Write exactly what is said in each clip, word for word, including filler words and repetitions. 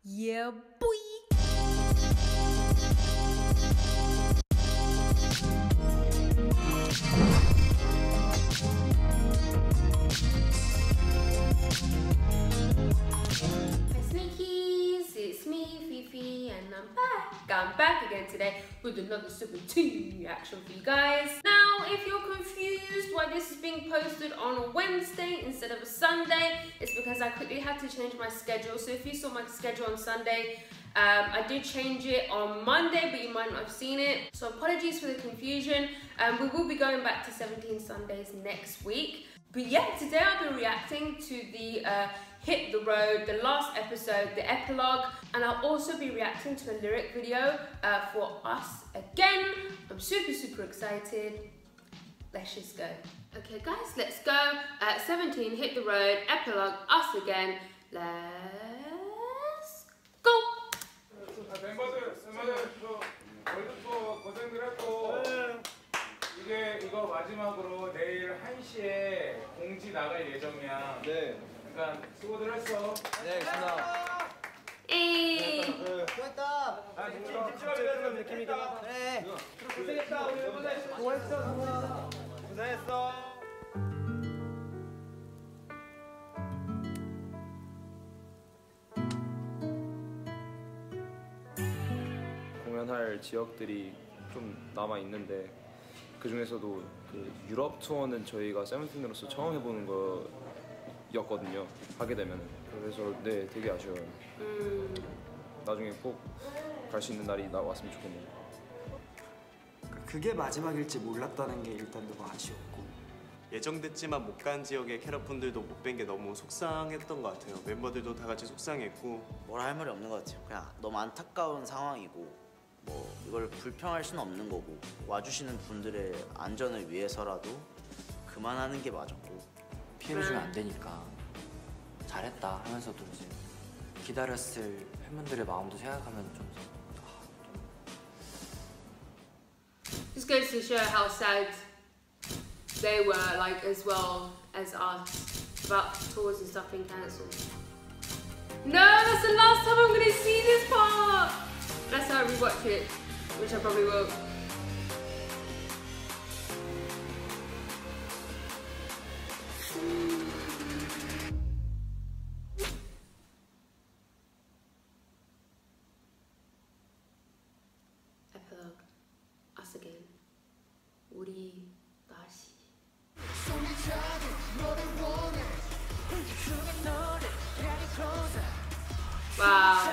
Yeah, boy. It's me, Fifi, and I'm back. I'm back again today with another seventeen reaction for you guys. Now, if you're confused why this is being posted on a Wednesday instead of a Sunday, it's because I quickly had to change my schedule. So if you saw my schedule on Sunday, um, I did change it on Monday, but you might not have seen it. So apologies for the confusion. Um, we will be going back to seventeen Sundays next week. But yeah, today I'll be reacting to the uh, Hit the Road, the last episode, the epilogue, and I'll also be reacting to a lyric video uh, for Us Again. I'm super, super excited. Let's just go. Okay guys, let's go. Uh, seventeen, Hit the Road, epilogue, Us Again. Let's go. 멤버들, 멤버들, 저 월드투어 고생들 했고 이게 이거 마지막으로 내일 한 시에 공지 나갈 예정이야. 네. 그러니까 수고들 했어. 네, 고맙습니다. 에이. 수고했다. 아, 진짜 갑자기 그런 느낌이다. 네. 고생했다. 우리 멤버들 수고했어. 고생했어. 공연할 지역들이 좀 남아 있는데 그 중에서도 그 유럽 투어는 저희가 세븐틴으로서 처음 해보는 거였거든요. 하게 되면은 그래서 네 되게 아쉬워요. 음. 나중에 꼭 갈 수 있는 날이 나왔으면 좋겠네요. 그게 마지막일지 몰랐다는 게 일단 너무 아쉬웠고 예정됐지만 못 간 지역의 캐럿분들도 못 뵌 게 너무 속상했던 것 같아요. 멤버들도 다 같이 속상했고 뭐라 할 말이 없는 것 같아요. 그냥 너무 안타까운 상황이고 뭐 이걸 불평할 수는 없는 거고 와주시는 분들의 안전을 위해서라도 그만하는 게 맞았고 피해를 주면 안 되니까 잘했다 하면서도 이제 기다렸을 팬분들의 마음도 생각하면 좀 Just goes to show how sad they were, like as well as us, about tours and stuff being cancelled. No, that's the last time I'm gonna see this part. That's how I rewatch it, which I probably will. Epilogue. Us Again. 우리 다시. Wow.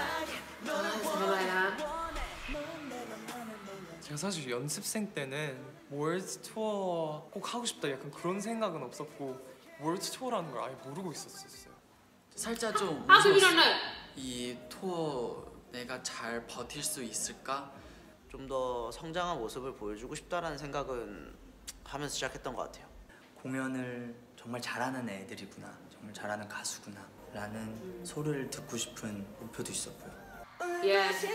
제가 사실 연습생 때는 월드 투어 꼭 하고 싶다 약간 그런 생각은 없었고 월드 투어라는 걸 아예 모르고 있었어요. 살짝 좀 How come you don't know? 이 투어 내가 잘 버틸 수 있을까? 좀 더 성장한 모습을 보여주고 싶다라는 생각은 하면서 시작했던 것 같아요. 공연을 정말 잘하는 애들이구나, 정말 잘하는 가수구나 라는 음. 소리를 듣고 싶은 목표도 있었고요. Yeah.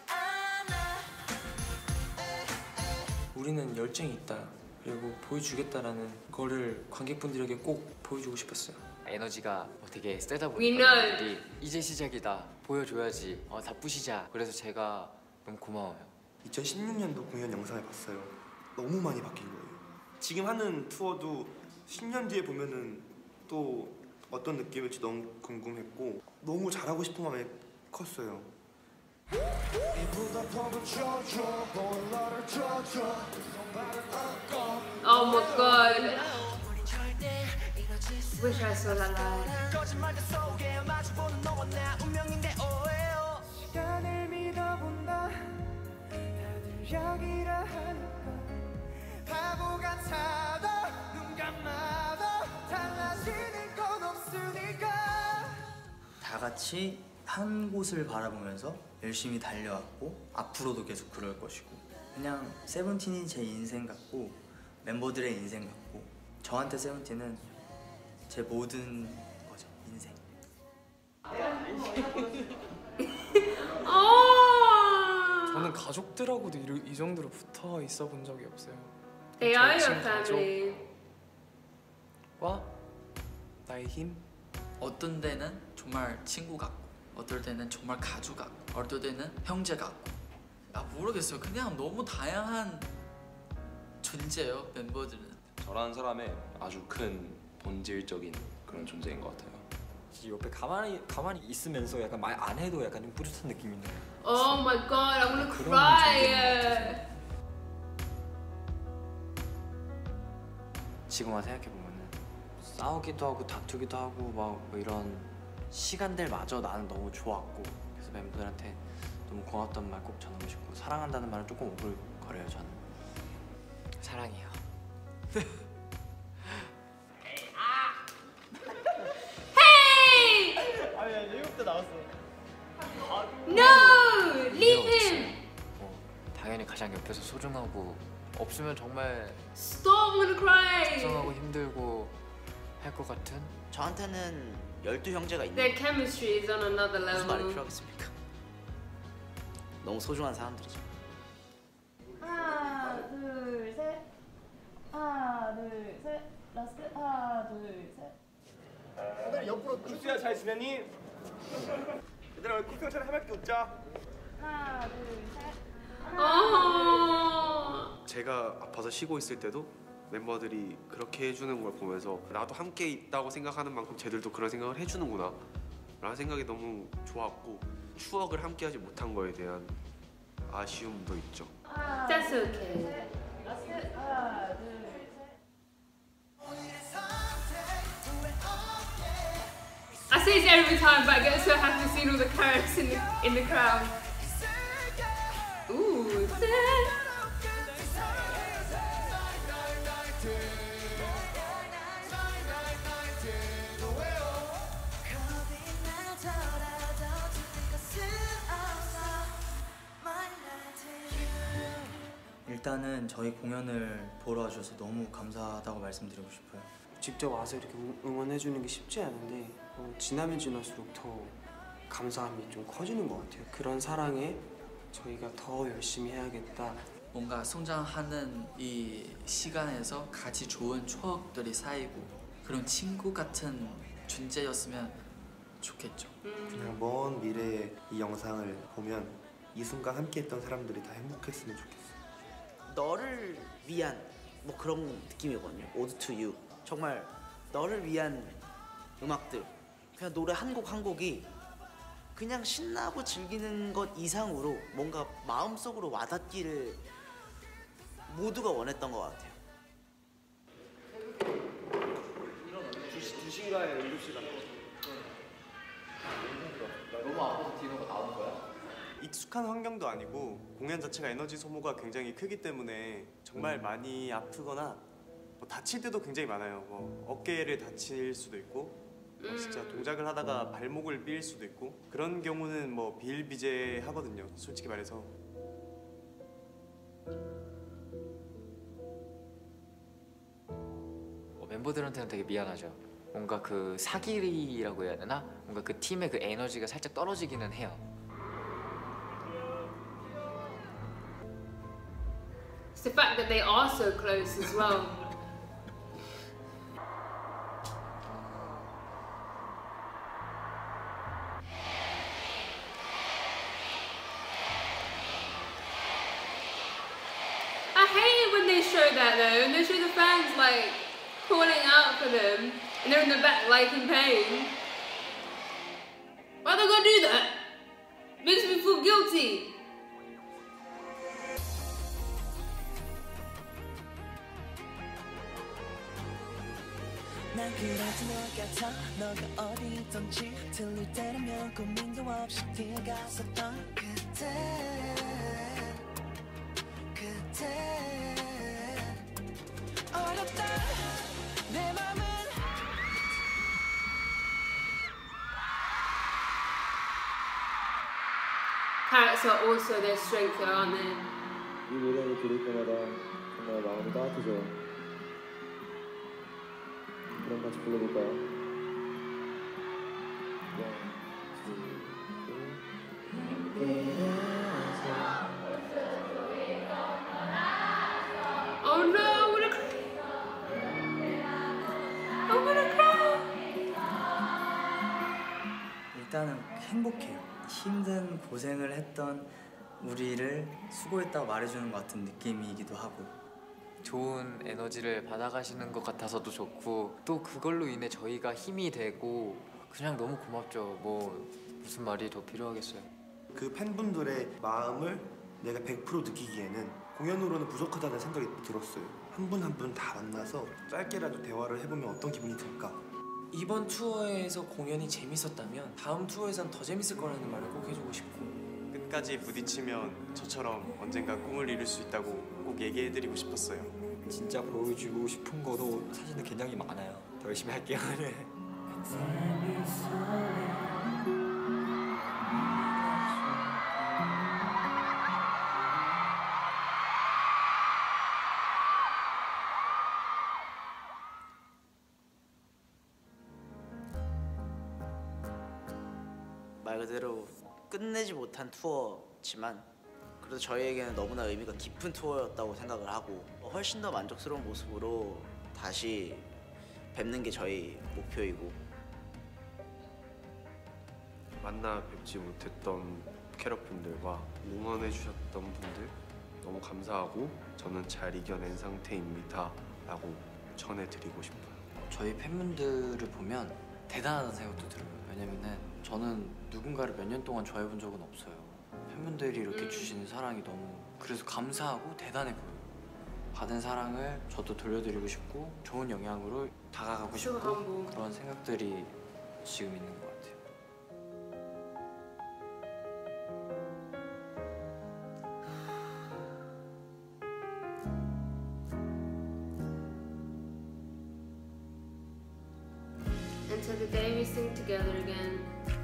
우리는 열정이 있다, 그리고 보여주겠다라는 거를 관객분들에게 꼭 보여주고 싶었어요. 에너지가 뭐 되게 세다 We 보니까 know. 분들이 이제 시작이다, 보여줘야지, 어, 다 부시자. 그래서 제가 너무 고마워요. 이천십육 년도 공연 영상을 봤어요. 너무 많이 바뀐 거예요. 지금 하는 투어도 십 년 뒤에 보면은 또 어떤 느낌일지 너무 궁금했고 너무 잘하고 싶은 마음이 컸어요. Oh my god. Wish I saw that live. 다 같이 한 곳을 바라보면서 열심히 달려왔고 앞으로도 계속 그럴 것이고 그냥 세븐틴이 제 인생 같고 멤버들의 인생 같고 저한테 세븐틴은 제 모든 거죠, 인생. 저는 가족들하고도 이, 이 정도로 붙어 있어 본 적이 없어요. They are your family. 와 나의 힘? 어떤 데는 정말 친구 같고 어떨 때는 정말 가족 같고 어떨 때는 형제 같고 아 모르겠어요. 그냥 너무 다양한 존재예요 멤버들은. 저라는 사람의 아주 큰 본질적인 그런 존재인 것 같아요. 옆에 가만히 가만히 있으면서 약간 말 안 해도 약간 좀 뿌듯한 느낌이 있는. Oh my god, I'm gonna cry. 지금 와서 생각해보면은 싸우기도 하고 다투기도 하고 막 뭐 이런 시간들마저 나는 너무 좋았고 그래서 멤버들한테 너무 고맙다는 말 꼭 전하고 싶고 사랑한다는 말은 조금 오글거려요 저는. 사랑해요. Hey! 아니 아니 일곱 대 나왔어. No! Leave him! 어, 당연히 가장 옆에서 소중하고 없으면 정말 Stop, I'm gonna cry! 속상하고 힘들고 할 것 같은? 저한테는 열두 형제가 있는 Their chemistry is on another 무슨 말이 level. 필요하겠습니까? 너무 소중한 사람들이죠. 하나 둘 셋. 하나 둘 셋. 라스트. 하나 둘 셋. 오늘 옆으로 국수야 잘 지내니? 얘들아 우리 쿠평처럼 해맑게 웃자. 하나 둘 셋. Oh. 제가 아파서 쉬고 있을 때도 멤버들이 그렇게 해주는 걸 보면서 나도 함께 있다고 생각하는 만큼 쟤들도 그런 생각을 해주는구나 라는 생각이 너무 좋았고 추억을 함께 하지 못한 거에 대한 아쉬움도 있죠. That's okay. 라스트. 하나 둘 셋. I say this every time, but I get so happy seeing all the carrots in the in the crowd. Ooh. 일단은 저희 공연을 보러 와주셔서 너무 감사하다고 말씀드리고 싶어요. 직접 와서 이렇게 응원해주는 게 쉽지 않은데 어, 지나면 지날수록 더 감사함이 좀 커지는 것 같아요. 그런 사랑에 저희가 더 열심히 해야겠다. 뭔가 성장하는 이 시간에서 같이 좋은 추억들이 쌓이고 그런 친구 같은 존재였으면 좋겠죠. 그냥 먼 미래에 이 영상을 보면 이 순간 함께했던 사람들이 다 행복했으면 좋겠어요. 너를 위한 뭐 그런 느낌이거든요. Ode to You. 정말 너를 위한 음악들. 그냥 노래 한 곡 한 곡이 그냥 신나고 즐기는 것 이상으로 뭔가 마음속으로 와닿기를 모두가 원했던 것 같아요. 두 시간에 일곱 시간. 너무 아파서 디노가 나온 거야? 익숙한 환경도 아니고 공연 자체가 에너지 소모가 굉장히 크기 때문에 정말 많이 아프거나 뭐 다칠 때도 굉장히 많아요. 뭐 어깨를 다칠 수도 있고 뭐 진짜 동작을 하다가 발목을 삘 수도 있고 그런 경우는 뭐 비일비재하거든요. 솔직히 말해서. 어, 멤버들한테는 되게 미안하죠. 뭔가 그 사기라고 해야 되나? 뭔가 그 팀의 그 에너지가 살짝 떨어지기는 해요. It's the fact that they are so close as well. I hate it when they show that though, and they show the fans like calling out for them, and they're in the back like in pain. Why are they gonna do that? Makes me feel guilty. 난 그래도 너 같아 너가 어디 있던지 들릴 때라면 고민도 없이 뛰어갔었던 그때 그때 어렵다 내 맘은 Carrots are also their strength, though, aren't they? 이 노래를 들을 때마다 정말 마음이 따뜻해져요. 그럼 같이 불러볼까요? Oh no, I'm gonna cry. I'm gonna cry. 일단은 행복 행복해요. 힘든 고생을 했던 우리를 수고했다고 말해주는 것 같은 느낌이기도 하고 좋은 에너지를 받아가시는 것 같아서도 좋고 또 그걸로 인해 저희가 힘이 되고 그냥 너무 고맙죠. 뭐 무슨 말이 더 필요하겠어요. 그 팬분들의 마음을 내가 백 퍼센트 느끼기에는 공연으로는 부족하다는 생각이 들었어요. 한 분 한 분 다 만나서 짧게라도 대화를 해보면 어떤 기분이 들까? 이번 투어에서 공연이 재밌었다면 다음 투어에선 더 재밌을 거라는 말을 꼭 해주고 싶고 끝까지 부딪히면 저처럼 언젠가 꿈을 이룰 수 있다고 꼭 얘기해드리고 싶었어요. 진짜 보여주고 싶은 거도 사실은 굉장히 많아요. 더 열심히 할게요. 네. 말 그대로 끝내지 못한 투어지만 그래도 저희에게는 너무나 의미가 깊은 투어였다고 생각을 하고 훨씬 더 만족스러운 모습으로 다시 뵙는 게 저희 목표이고 만나 뵙지 못했던 캐럿분들과 응원해 주셨던 분들 너무 감사하고 저는 잘 이겨낸 상태입니다 라고 전해드리고 싶어요. 저희 팬분들을 보면 대단하다는 생각도 들어요. 왜냐면은 저는 누군가를 몇 년 동안 좋아해본 적은 없어요. 팬분들이 이렇게 음. 주시는 사랑이 너무 그래서 감사하고 대단해 보여요. 받은 사랑을 저도 돌려드리고 싶고 좋은 영향으로 다가가고 싶고 한번. 그런 생각들이 지금 있는 것 같아요. Until the day we sing together again.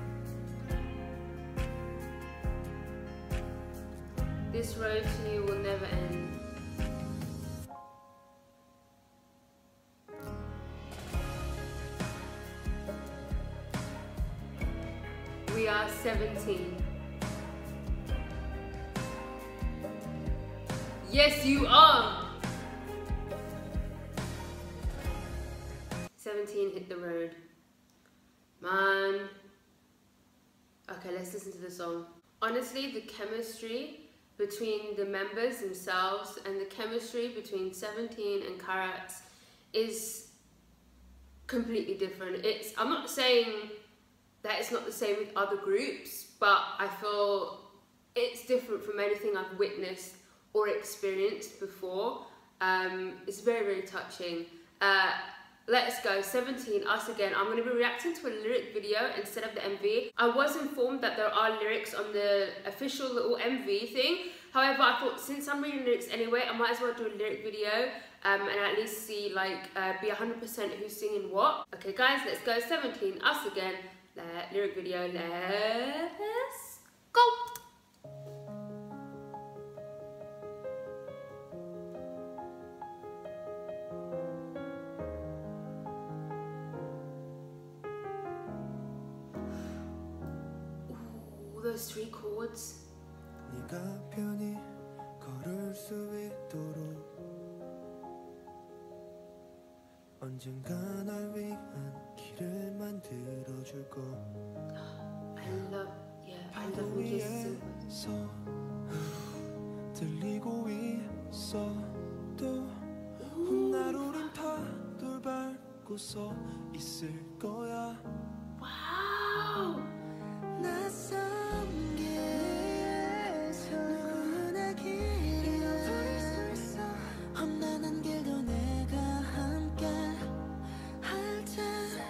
This road to you will never end. We are seventeen. Yes, you are! seventeen hit the road. Man. Okay, let's listen to the song. Honestly, the chemistry between the members themselves and the chemistry between seventeen and Carats is completely different. It's, I'm not saying that it's not the same with other groups, but I feel it's different from anything I've witnessed or experienced before. Um, it's very, very touching. Uh, Let's go, seventeen, Us Again. I'm going to be reacting to a lyric video instead of the M V. I was informed that there are lyrics on the official little M V thing. However, I thought since I'm reading lyrics anyway, I might as well do a lyric video um, and at least see, like, uh, be one hundred percent who's singing what. Okay guys, let's go, seventeen, Us Again. Let, lyric video, let's go. Those three chords. 네가 편히 걸을 수 있도록 언젠가 날 위한 길을 만들어 줄 거. I love, yeah, I love Mickey's sing. 들리고 있어도 훗날 우린 파도를 밟고서 있을 거야. 와우. 낯선 길에서 누구나 길을 수 있어. 험난한 길도 내가 함께 할 테니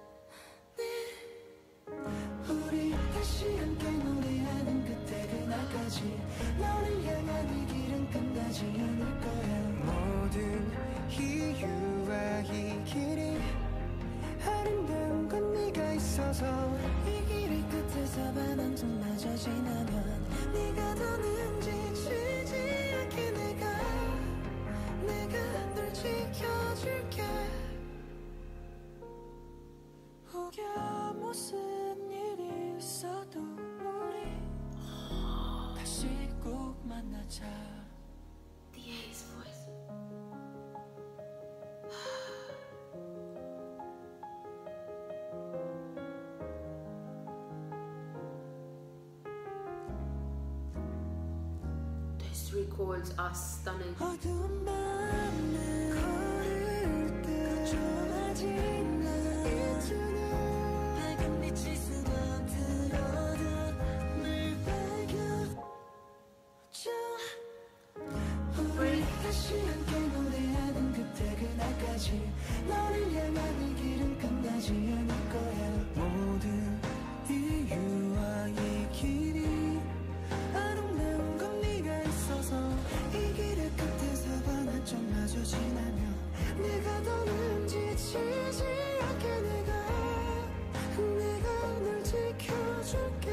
우리 다시 함께 노래하는 그때 그날까지 너를 향한 이 길은 끝나지 않을 거야. 모든 이유와 이 길이 아름다운 건 네가 있어서 이 길의 끝에서 반환점마저 지나면 네가 더는 지치지 않게 내가 내가 널 지켜줄게. 혹여 무슨 일이 있어도 우리 다시 꼭 만나자. The A's voice. three chords are stunning. 너를 향한 이 길은 끝나지 않을 거야. 모든 이유와 이 길이 아름다운 건 네가 있어서 이 길의 끝에서 반환점마저 지나면 내가 더는 지치지 않게 내가 내가 널 지켜줄게.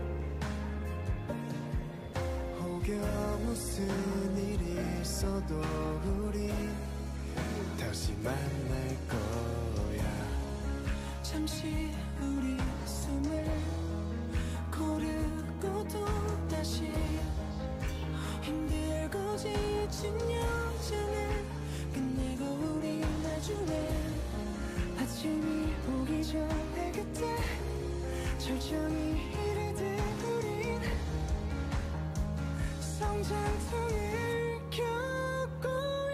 혹여 무슨 일이 있어도 우리 다시 만날 거야. 잠시 우리 숨을 고르고 또 다시 힘들고 지친 여정을 끝내고 우리 마주해. 아침이 오기 전에 그때 절정이 이르듯 우린 성장통을 겪고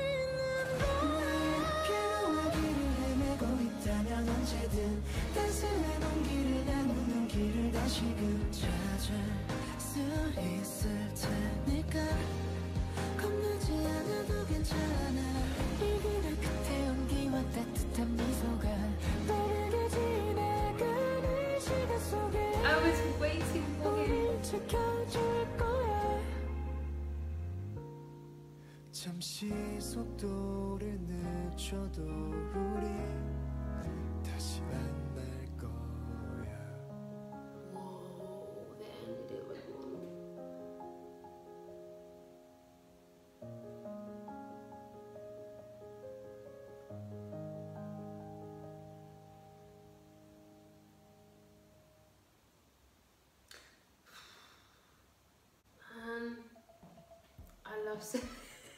언제든 따스한 온기를 나누는 길을 다시금 찾을 수 있을 테니까 겁나지 않아도 괜찮아. 이 길의 끝에 온기와 따뜻한 미소가 너에게 지나가는 시간 속에 I was waiting for him. 지켜줄 거야. 잠시 속도를 늦춰도 우리 다시 만날 거야. Whoa, they ended it with one. Man, I love Seventeen.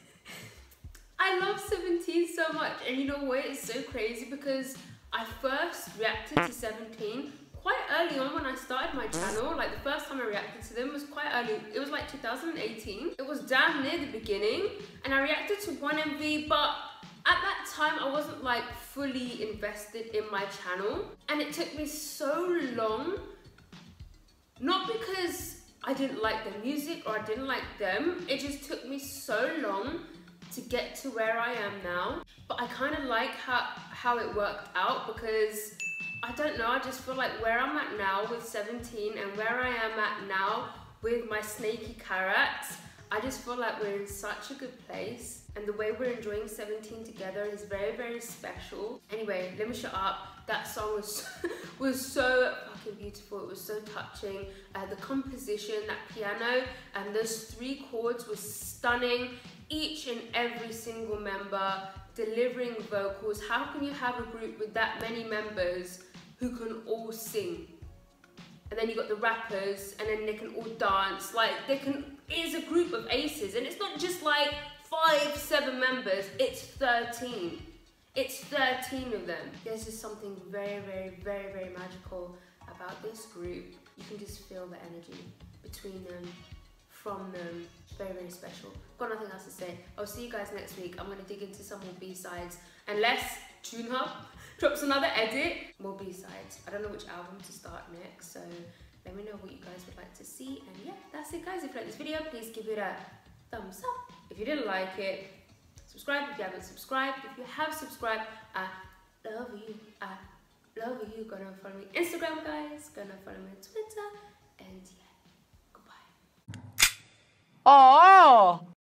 I love Seventeen so much, and you know what? It's so crazy because I first reacted to Seventeen quite early on when I started my channel. Like the first time I reacted to them was quite early. It was like two thousand eighteen. It was damn near the beginning, and I reacted to one M V, but at that time I wasn't like fully invested in my channel, and it took me so long, not because I didn't like their music or I didn't like them, it just took me so long to get to where I am now. But I kind of like how, how it worked out, because I don't know, I just feel like where I'm at now with Seventeen and where I am at now with my Snaky Carrots, I just feel like we're in such a good place, and the way we're enjoying Seventeen together is very, very special. Anyway, let me shut up. That song was, was so fucking beautiful. It was so touching. Uh, the composition, that piano, and those three chords was stunning. Each and every single member delivering vocals. How can you have a group with that many members who can all sing? And then you got the rappers, and then they can all dance. Like, they can, it is a group of aces, and it's not just like five, seven members, it's thirteen. It's thirteen of them. There's just something very, very, very, very magical about this group. You can just feel the energy between them, from them. Very, very special. Got nothing else to say. I'll see you guys next week. I'm going to dig into some more B-sides. Unless Tune Hub drops another edit, more B-sides. I don't know which album to start next, so let me know what you guys would like to see. And yeah, that's it guys. If you like this video, please give it a thumbs up. If you didn't like it, subscribe if you haven't subscribed. If you have subscribed, I love you. I love you. Go and follow me on Instagram, guys. Go and follow me on Twitter. And yeah, goodbye. Oh!